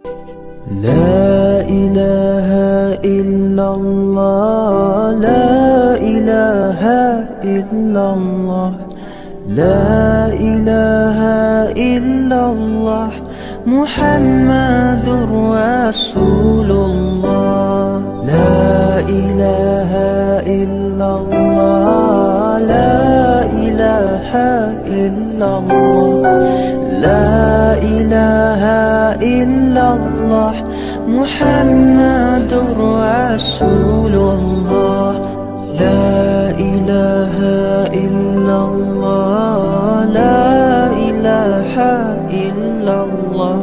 لا إله إلا الله لا إله إلا الله لا إله إلا الله محمد رسول الله لا إله إلا الله لا إله إلا الله لا إله إلا الله محمد رسول الله لا إله إلا الله لا إله إلا الله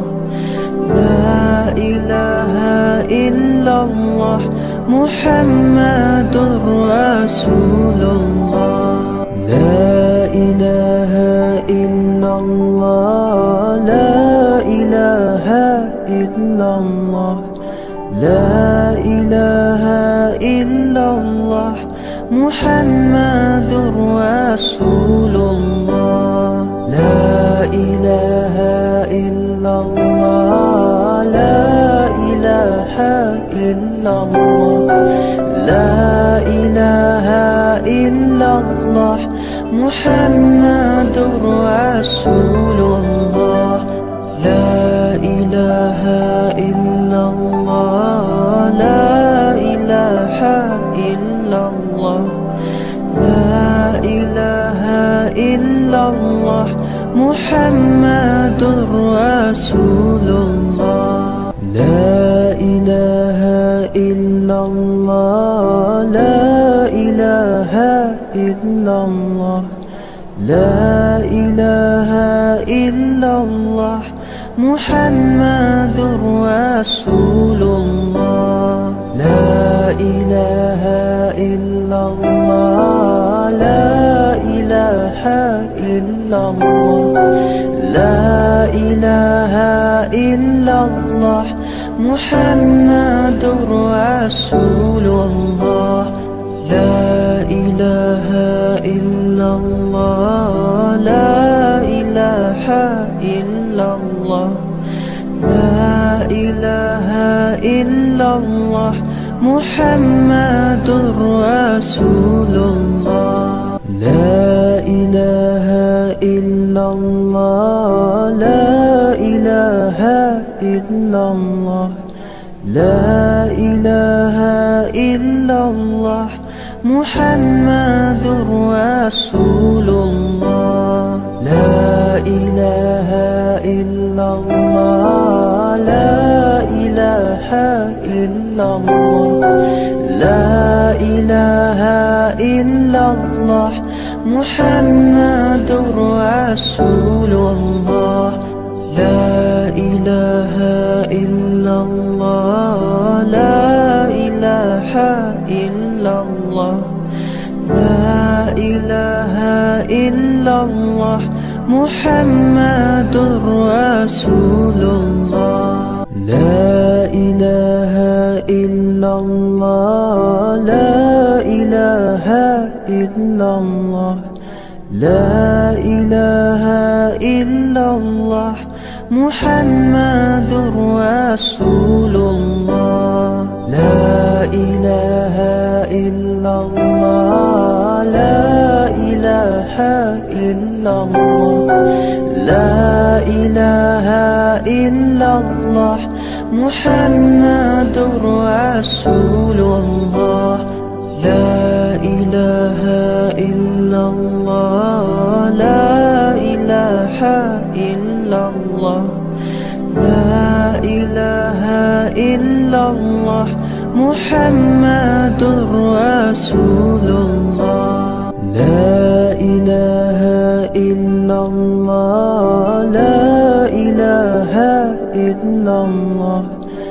لا إله إلا الله محمد رسول الله لا إله إلا الله لا إله إلا الله لا إله إلا الله محمد رسول الله لا إله إلا الله لا إله إلا الله لا إله إلا الله محمد رسول الله لا إله إلا الله لا إله إلا الله لا إله إلا الله محمد رسول الله لا إله إلا الله لا إله إلا الله لا إله إلا الله محمد رسول الله لا إله إلا الله لا إله إلا الله لا إله إلا الله محمد رسول الله لا إله إلا الله لا إله إلا الله لا إله إلا الله محمد رسول الله لا إله إلا الله لا إله إلا الله لا إله إلا الله محمد رسول الله لا إله إلا الله لا إله إلا الله لا إله إلا الله محمد رسول الله لا إله إلا الله لا إله إلا الله لا إله إلا الله محمد رسول الله لا إله إلا الله لا إله إلا الله لا إله إلا الله محمد رسول الله لا إله إلا الله لا إله إلا الله لا إله إلا الله محمد رسول الله لا إله إلا الله لا إله إلا الله لا إله إلا الله محمد رسول الله لا إله إلا الله لا إله إلا الله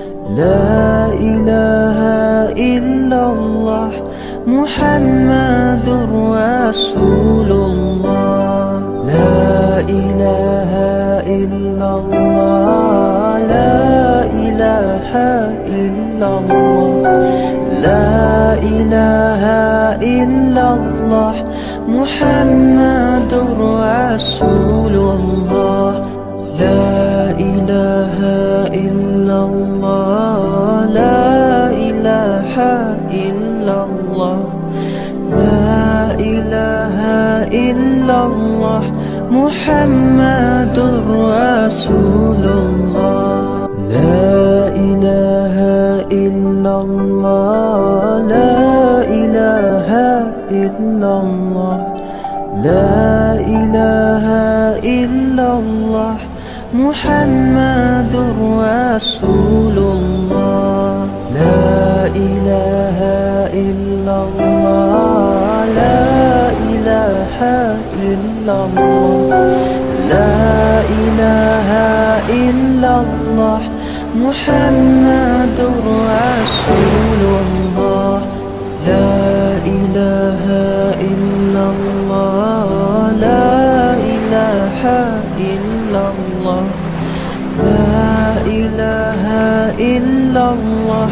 لا إله إلا الله محمد رسول الله لا إله إلا الله لا إله إلا الله لا إله إلا الله محمد رسول الله لا إله إلا محمد رسول الله. لا إله إلا الله، لا إله إلا الله، لا إله إلا الله، محمد رسول الله. لا إله إلا الله، لا إله إلا الله، لا إله إلا الله، محمد رسول الله. لا إله إلا الله، لا إله إلا الله، لا إله إلا الله،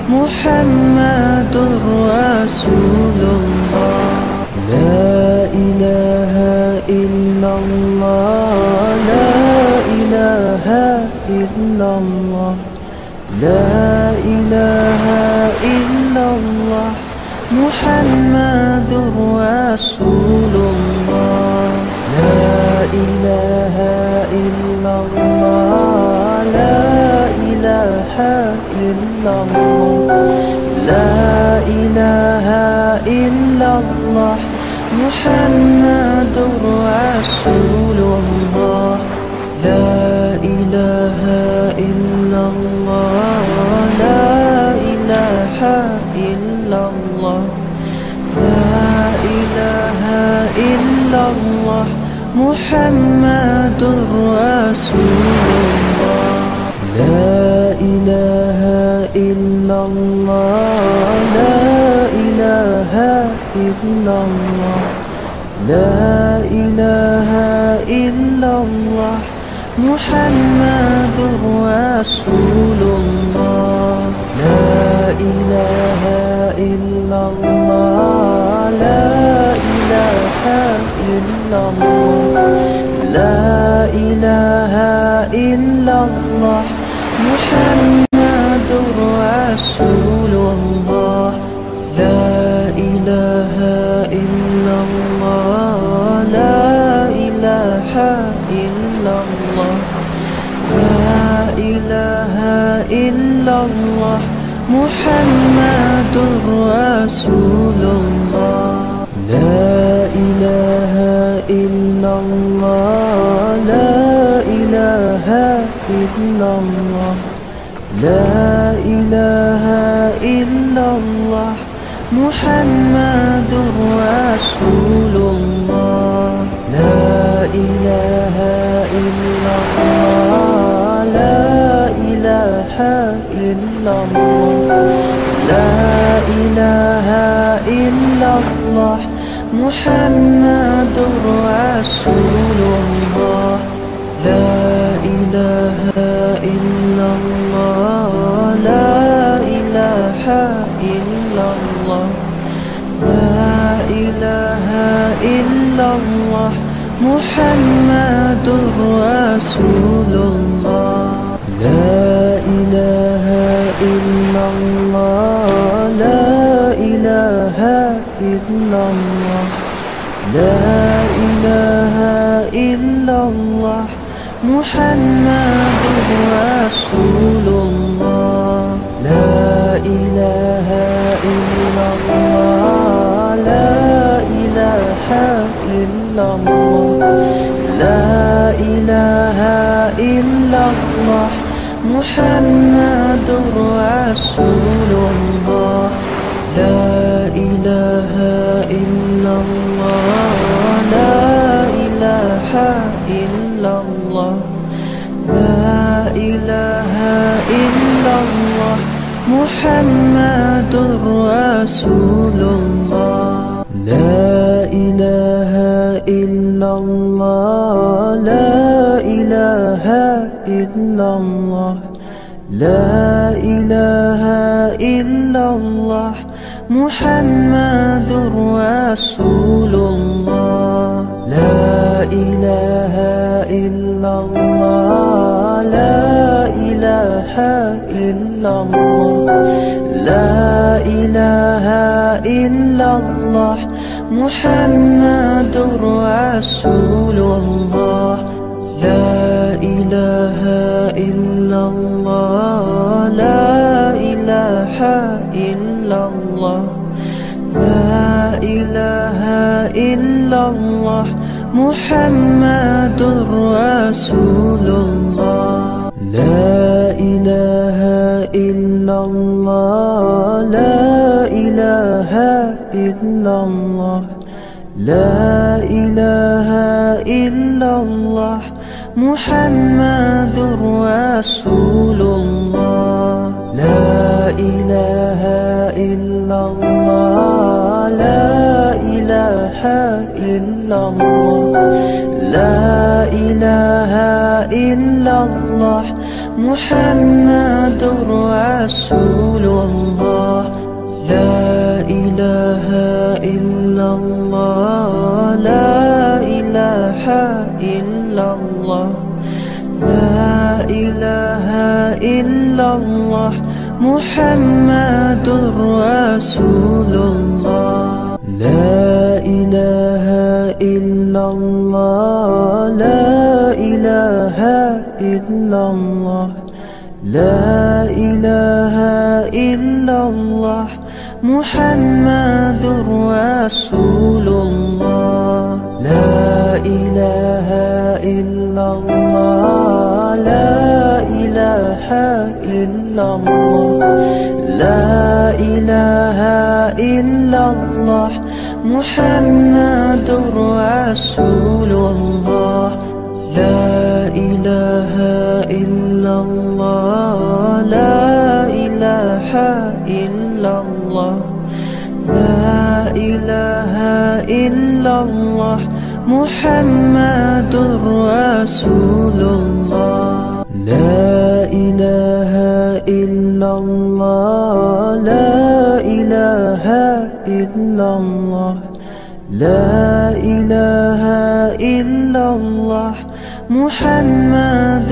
محمد رسول الله. لا إله إلا الله، لا إله إلا الله، لا إله إلا الله، محمد رسول الله. لا إله إلا الله، لا إله إلا الله، لا إله إلا الله، محمد رسول الله. لا إله إلا الله، لا إله إلا الله، لا إله إلا الله، محمد رسول الله. لا إله إلا الله، لا إله إلا الله، لا إله إلا الله، محمد رسول الله. لا إله إلا الله، لا إله إلا الله، لا إله إلا الله، محمد رسول الله. لا إله إلا الله، لا إله إلا الله، لا إله إلا الله، محمد رسول الله. لا إله إلا الله، لا إله إلا الله، لا إله إلا الله، محمد رسول الله. لا إله إلا الله، لا إله إلا الله، لا إله إلا الله، محمد رسول الله. لا إله إلا الله، لا إله إلا الله، لا إله إلا الله، محمد رسول الله. لا إله إلا الله، لا إله إلا الله، لا إله إلا الله، محمد رسول الله. لا إله إلا الله، لا إله إلا الله، لا إله إلا الله، محمد رسول الله. لا إله إلا الله، لا إله إلا الله، لا إله إلا الله، محمد رسول الله. لا إله إلا الله، لا إله إلا الله، لا إله إلا الله، محمد رسول الله. لا إله إلا الله، لا إله إلا الله، لا إله إلا الله، محمد رسول الله. لا إله إلا الله، لا إله إلا الله، لا إله إلا الله، محمد رسول الله. لا إله إلا الله، لا إله إلا الله، لا إله إلا الله، محمد رسول الله. لا إله إلا الله، لا إله إلا الله، لا إله إلا الله، محمد رسول الله. لا إله إلا الله، لا إله إلا الله، لا إله إلا الله، محمد رسول الله. لا إله إلا الله، لا إله إلا الله، لا إله إلا الله، محمد رسول الله. لا إله إلا الله، لا إله إلا الله، لا إله إلا الله، محمد رسول الله. لا إله إلا الله، لا إله إلا الله، لا إله إلا الله، محمد رسول الله. لا إله إلا الله، لا إله إلا الله، لا إله إلا الله، محمد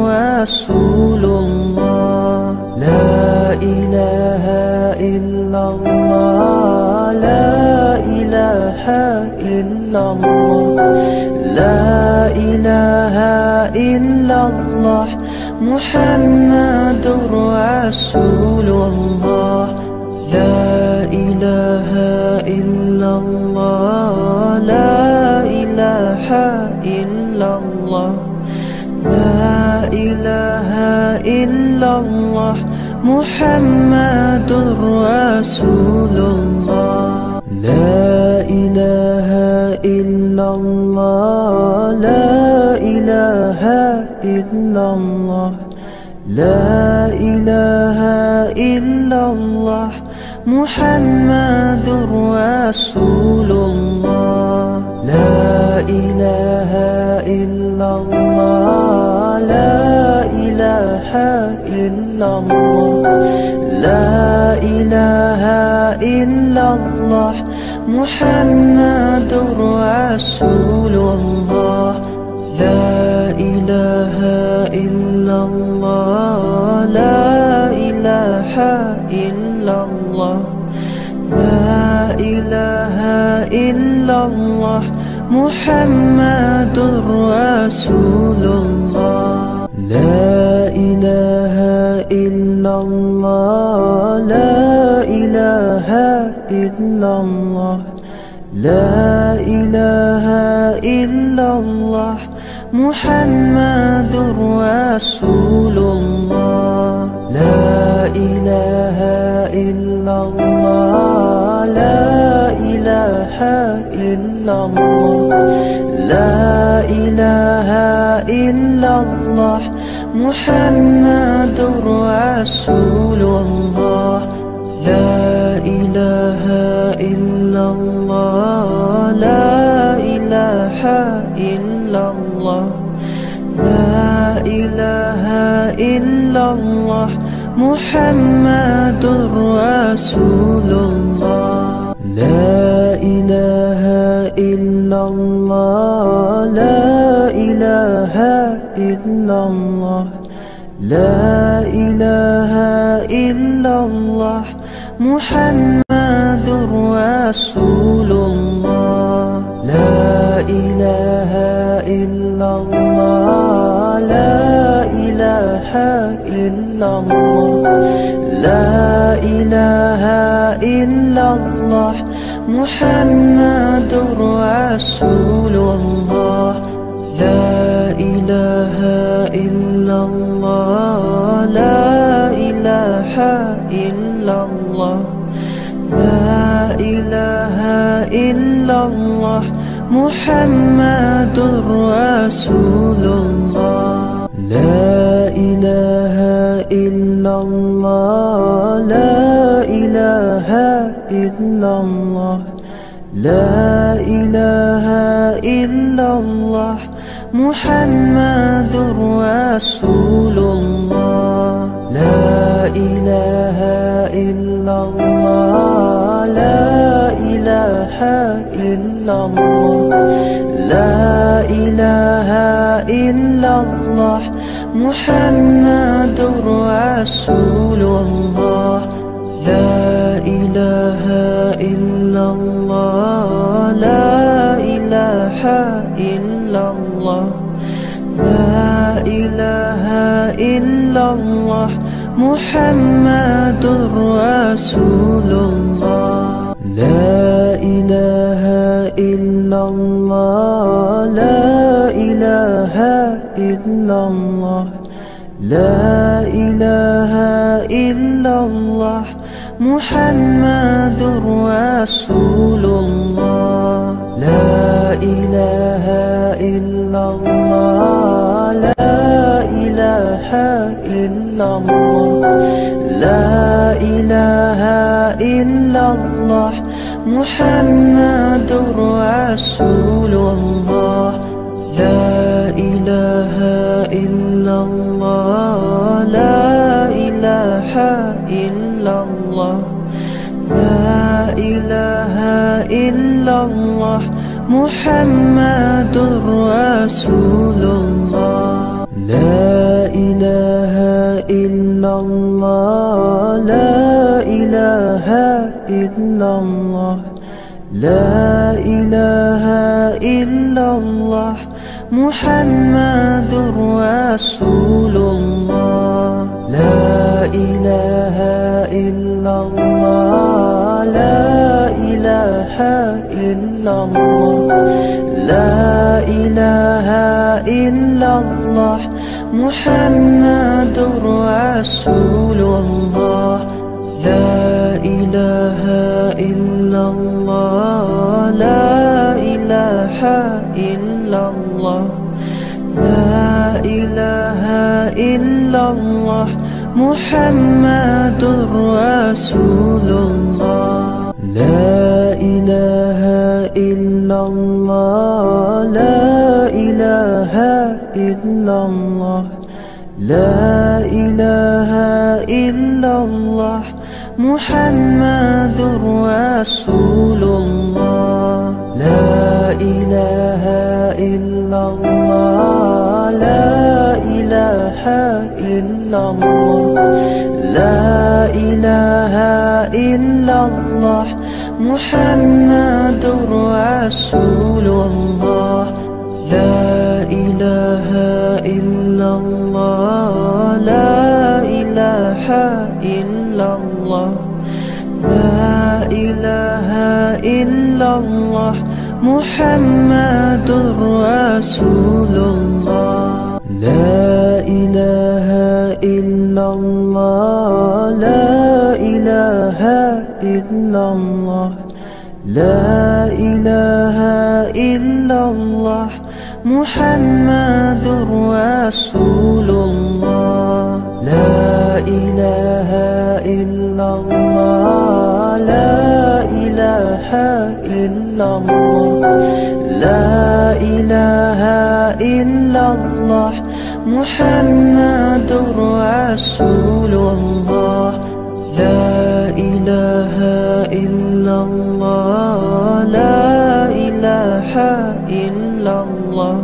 رسول الله. لا إله إلا الله، لا إله إلا الله، لا إله إلا الله، محمد رسول الله. لا إله إلا الله، لا إله إلا الله، لا إله إلا الله، محمد رسول الله. لا إله إلا الله، لا إله إلا الله، لا إله إلا الله، محمد رسول الله. لا إله إلا الله، لا إله إلا الله، لا إله إلا الله، محمد رسول الله. لا إله إلا الله، لا إله إلا الله، لا إله إلا الله، محمد رسول الله. لا إله إلا الله، لا إله إلا الله، لا إله إلا الله، محمد رسول الله. لا إله إلا الله، لا إله إلا الله، لا إله إلا الله، محمد رسول الله. لا إله إلا الله، لا إله إلا الله، لا إله إلا الله، محمد رسول الله. لا إله إلا الله، لا إله إلا الله، لا إله إلا الله، محمد رسول الله. إله إلا الله لا إله إلا الله لا إله إلا الله محمد رسول الله لا إله إلا الله لا إله إلا الله لا إله إلا الله محمد رسول الله لا إله إلا الله لا إله إلا الله لا إله إلا الله محمد رسول الله لا إله إلا الله لا إله إلا الله لا إله إلا الله محمد رسول الله لا إله إلا الله لا إله إلا الله لا إله إلا الله محمد رسول الله لا إله إلا الله لا إله إلا الله لا إله إلا الله محمد رسول الله لا إله إلا الله لا إله إلا الله لا إله إلا الله محمد رسول الله لا إله إلا الله لا إله إلا الله لا إله إلا الله محمد رسول الله لا إله إلا الله لا إله إلا الله لا إله إلا الله محمد رسول الله لا إله إلا الله لا إله إلا الله لا إله إلا الله محمد رسول الله لا إله إلا الله لا إله إلا الله لا إله إلا الله محمد رسول الله لا إله إلا الله لا إله إلا الله لا إله إلا الله محمد رسول الله لا إله إلا الله لا إله إلا الله لا إله إلا الله محمد رسول الله لا إله إلا الله لا إله إلا الله لا إله إلا الله محمد رسول الله لا إله إلا الله لا إله إلا الله لا إله إلا الله محمد رسول الله لا إله إلا الله لا إله إلا الله لا إله إلا الله محمد رسول الله لا إله إلا الله لا إله إلا الله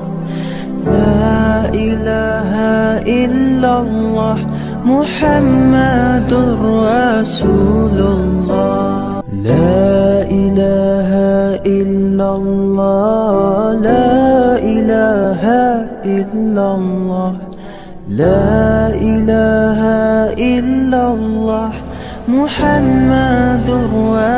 لا إله إلا الله محمد رسول الله لا إله إلا illallah, la ilaha illallah, la ilaha illallah, Muhammadur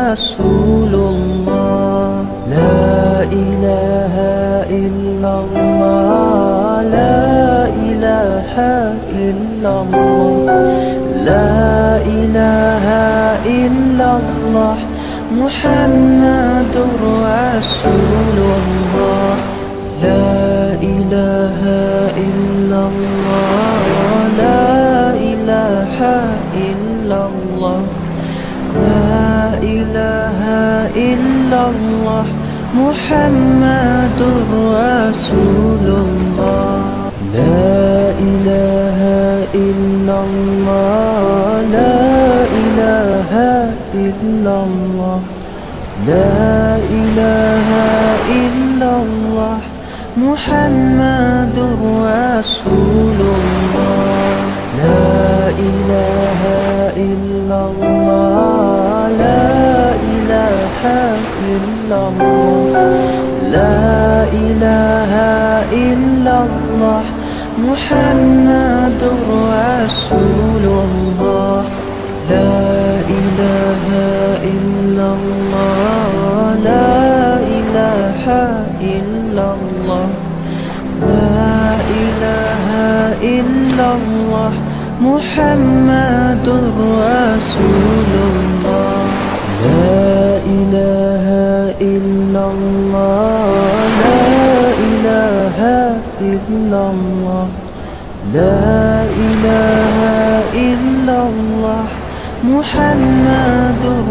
Rasulullah. La ilaha illallah, la ilaha illallah, la ilaha illallah, Muhammadur Rasulullah. La ilaha illallah, la ilaha illallah, la ilaha illallah, Muhammadur Rasulullah. La ilaha illallah, la ilaha illallah, la ilaha illallah, Muhammadur Rasulullah. La ilaha illallah, la ilaha illallah, la ilaha illallah, Muhammadur Rasulullah. La ilaha illallah, la ilaha illallah, la ilaha illallah, Muhammadur Rasulullah. La ilaha illallah, la ilaha illallah, la ilaha illallah, Muhammadur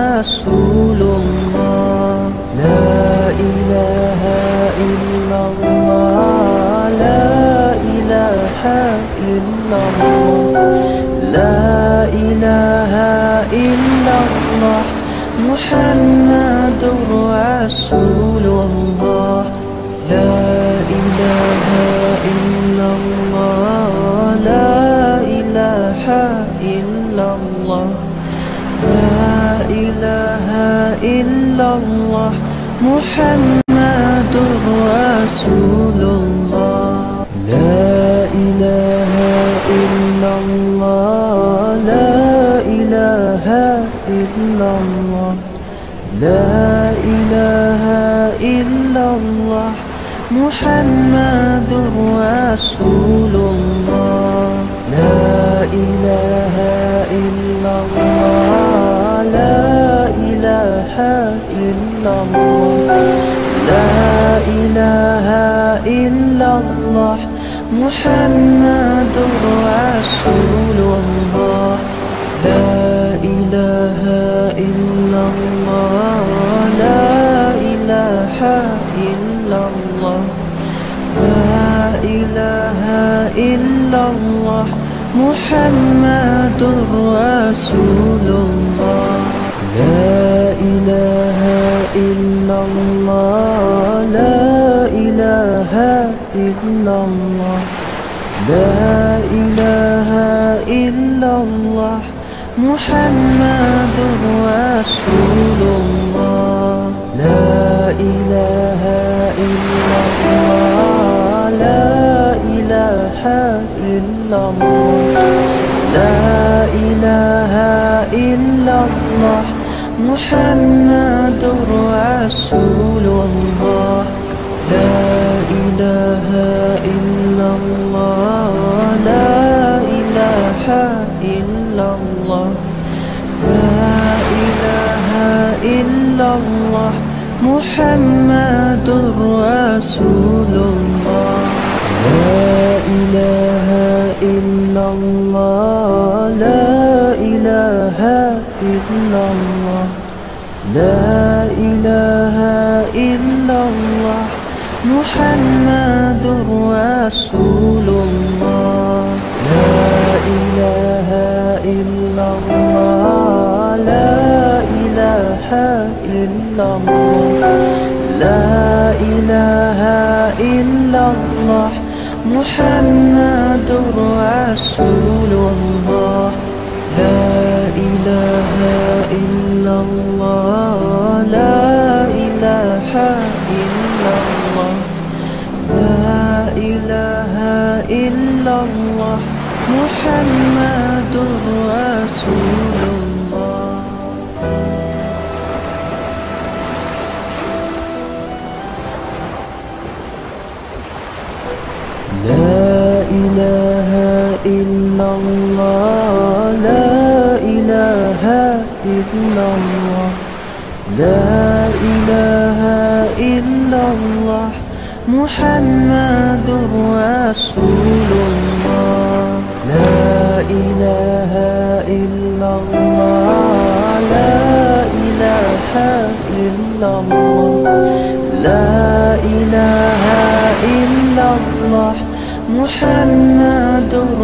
Rasulullah. La ilaha illallah, la ilaha illallah, la ilaha illallah, Muhammadur Rasulullah. La ilaha illallah, la ilaha illallah, la ilaha illallah, Muhammadur Rasulullah. La ilaha illallah, la ilaha illallah, la ilaha illallah, Muhammadur Rasulullah. La ilaha illallah, la ilaha illallah, la ilaha illallah, Muhammadur Rasulullah. La ilaha illallah, la ilaha illallah, la ilaha illallah, Muhammadur Rasulullah. La ilaha illallah, la ilaha illallah, la ilaha illallah, Muhammadur Rasulullah. La ilaha illallah, la ilaha illallah, la ilaha illallah, Muhammadur Rasulullah. La ilaha illallah, la ilaha illallah, la ilaha illallah, Muhammadur Rasulullah. La ilaha illallah, la ilaha illallah, la ilaha illallah, Muhammadur Rasulullah. La ilaha illallah, la ilaha illallah, la ilaha illallah, Muhammadur Rasulullah. La ilaha illallah, la ilaha illallah Muhammadur Rasulullah. La ilaha illallah, la ilaha illallah, la ilaha illallah Muhammadur Rasulullah. La ilaha illallah, la ilaha illallah, la ilaha illallah Muhammadur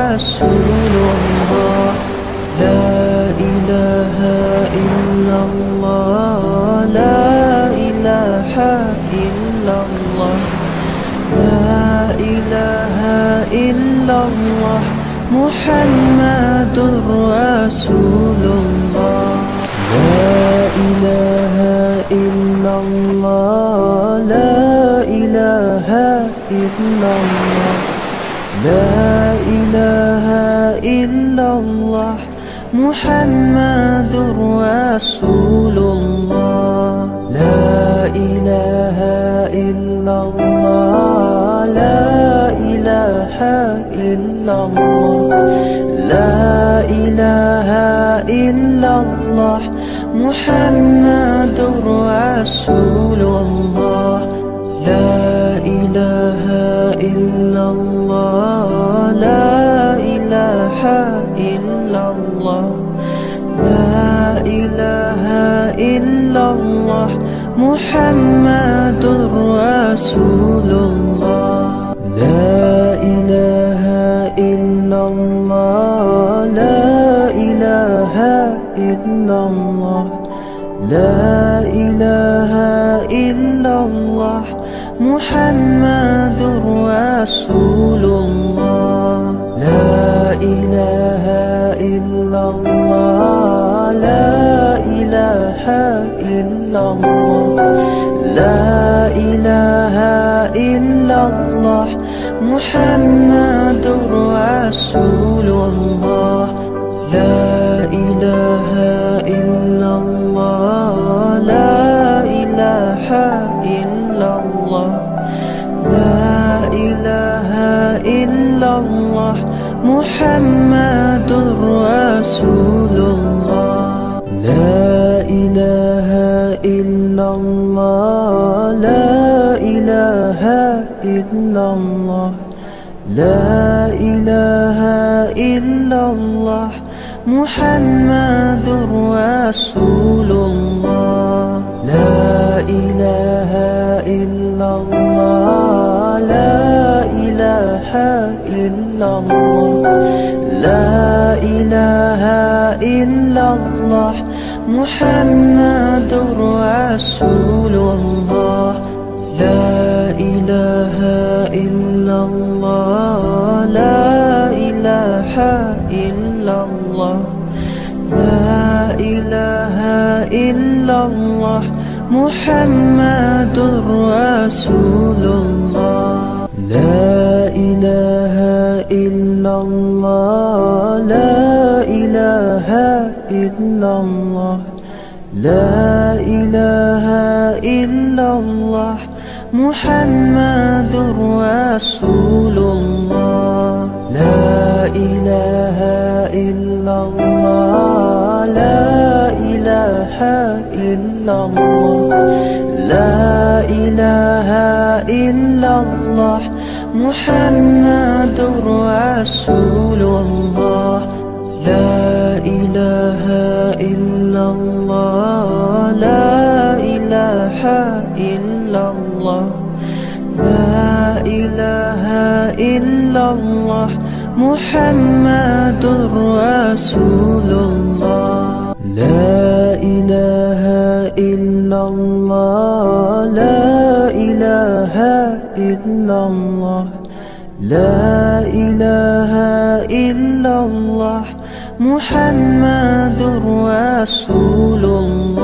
Rasulullah. La ilaha illallah, la ilaha illallah, la ilaha illallah Muhammadur Rasulullah. La ilaha illallah, la ilaha illallah, la ilaha illallah Muhammadur Rasulullah. La ilaha illallah, la ilaha illallah, la ilaha illallah Muhammadur Rasulullah. La ilaha illallah, la ilaha illallah, la ilaha illallah Muhammadur Rasulullah. La ilaha illallah, la ilaha illallah, la ilaha illallah Muhammadur Rasulullah. La ilaha illallah, la ilaha illallah, la ilaha illallah Muhammadur Rasulullah. La ilaha illallah, la ilaha illallah, la ilaha illallah Muhammadur Rasulullah. La ilaha illallah, la ilaha illallah, la ilaha illallah Muhammadur Rasulullah. La ilaha illallah, la ilaha illallah, la ilaha illallah Muhammadur Rasulullah. La ilaha illallah, la ilaha illallah, la ilaha illallah Muhammadur Rasulullah. La ilaha illallah, la ilaha illallah, la ilaha illallah Muhammadur Rasulullah. La ilaha illallah, la ilaha illallah, la ilaha illallah Muhammadur Rasulullah. La ilaha illallah, la ilaha illallah, la ilaha illallah Muhammadur Rasulullah. La ilaha illallah, la ilaha illallah, la ilaha illallah Muhammadur Rasulullah.